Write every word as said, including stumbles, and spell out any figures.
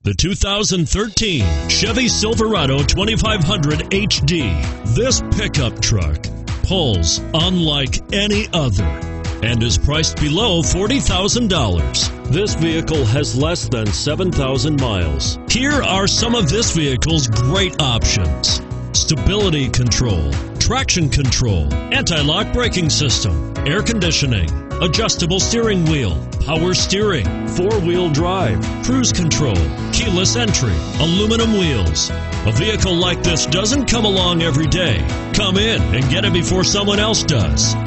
The two thousand thirteen Chevy Silverado twenty-five hundred H D. This pickup truck pulls unlike any other and is priced below forty thousand dollars. This vehicle has less than seven thousand miles. Here are some of this vehicle's great options: stability control, traction control, anti-lock braking system, air conditioning, adjustable steering wheel, power steering, four-wheel drive, cruise control, keyless entry, aluminum wheels. A vehicle like this doesn't come along every day. Come in and get it before someone else does.